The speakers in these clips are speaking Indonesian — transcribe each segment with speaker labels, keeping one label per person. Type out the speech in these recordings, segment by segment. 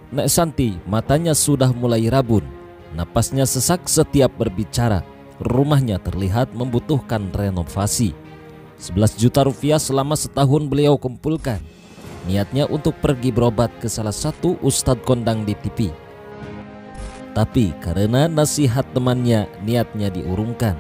Speaker 1: Nek Santi matanya sudah mulai rabun, napasnya sesak setiap berbicara. Rumahnya terlihat membutuhkan renovasi. 11 juta rupiah selama setahun beliau kumpulkan. Niatnya untuk pergi berobat ke salah satu ustadz kondang di TV. Tapi karena nasihat temannya, niatnya diurungkan.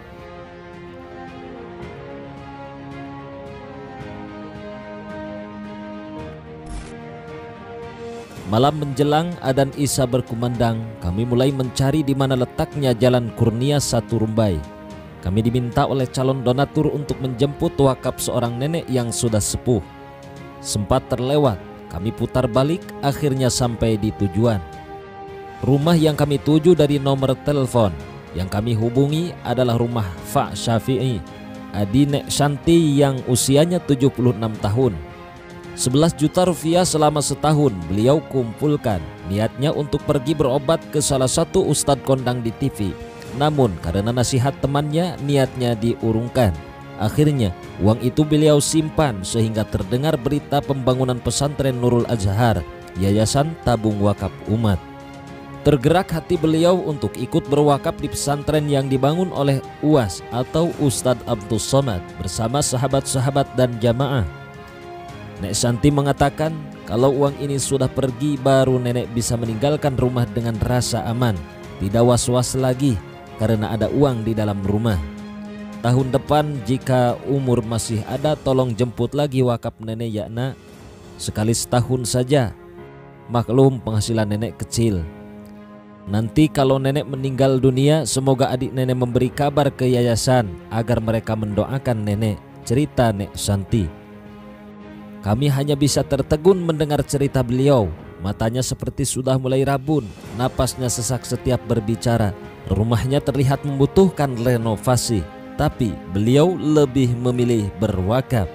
Speaker 1: Malam menjelang adzan Isya berkumandang, kami mulai mencari di mana letaknya Jalan Kurnia 1 Rumbai. Kami diminta oleh calon donatur untuk menjemput wakaf seorang nenek yang sudah sepuh. Sempat terlewat, kami putar balik, akhirnya sampai di tujuan. Rumah yang kami tuju dari nomor telepon yang kami hubungi adalah rumah Fa Syafi'i, adik Nek Santi yang usianya 76 tahun. 11 juta rupiah selama setahun beliau kumpulkan. Niatnya untuk pergi berobat ke salah satu ustadz kondang di TV. Namun karena nasihat temannya, niatnya diurungkan. Akhirnya uang itu beliau simpan sehingga terdengar berita pembangunan pesantren Nurul Azhar, Yayasan Tabung Wakaf Umat. Tergerak hati beliau untuk ikut berwakaf di pesantren yang dibangun oleh UAS atau Ustadz Abdul Somad bersama sahabat-sahabat dan jamaah. Nek Santi mengatakan kalau uang ini sudah pergi baru nenek bisa meninggalkan rumah dengan rasa aman, tidak was-was lagi karena ada uang di dalam rumah. Tahun depan jika umur masih ada, tolong jemput lagi wakaf nenek ya nak. Sekali setahun saja. Maklum penghasilan nenek kecil. Nanti kalau nenek meninggal dunia, semoga adik nenek memberi kabar ke yayasan agar mereka mendoakan nenek, cerita Nek Santi. Kami hanya bisa tertegun mendengar cerita beliau. Matanya seperti sudah mulai rabun, napasnya sesak setiap berbicara. Rumahnya terlihat membutuhkan renovasi, tapi beliau lebih memilih berwakaf.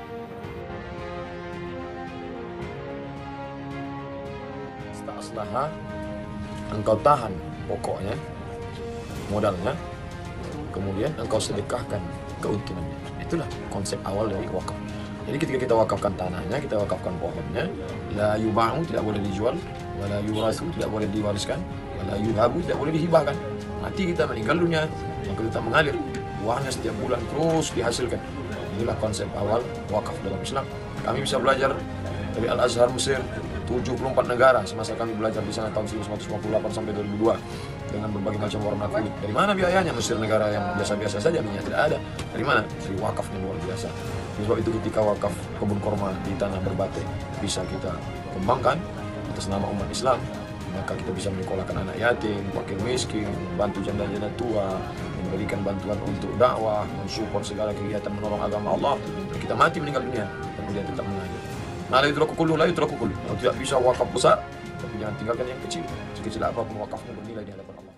Speaker 2: Aslaha, engkau tahan pokoknya, modalnya, kemudian engkau sedekahkan keuntungannya. Itulah konsep awal dari wakaf. Jadi ketika kita wakafkan tanahnya, kita wakafkan pohonnya, la yuba'u, tidak boleh dijual, wala yurasu, tidak boleh diwariskan, wala yuhabu, tidak boleh dihibahkan. Mati kita meninggal dunia, maka tetap mengalir. Uangnya setiap bulan terus dihasilkan. Inilah konsep awal wakaf dalam Islam. Kami bisa belajar dari Al-Azhar Mesir, 74 negara semasa kami belajar di sana tahun 1958 sampai 2002 dengan berbagai macam warna kulit. Dari mana biayanya? Mesir negara yang biasa-biasa saja, minyak tidak ada. Dari mana? Dari wakafnya luar biasa. Sebab itu ketika wakaf kebun korma di tanah berbate bisa kita kembangkan atas nama umat Islam, maka kita bisa menyekolahkan anak yatim, fakir miskin, bantu janda-janda tua, memberikan bantuan untuk dakwah, mensupport segala kegiatan menolong agama Allah. Dan kita mati meninggal dunia, kemudian tetap mengalir. Nah, la yutraku kullu, la yutraku kullu. Kalau tidak bisa wakaf besar, tapi jangan tinggalkan yang kecil. Sekecil apapun wakafnya bernilai di hadapan Allah.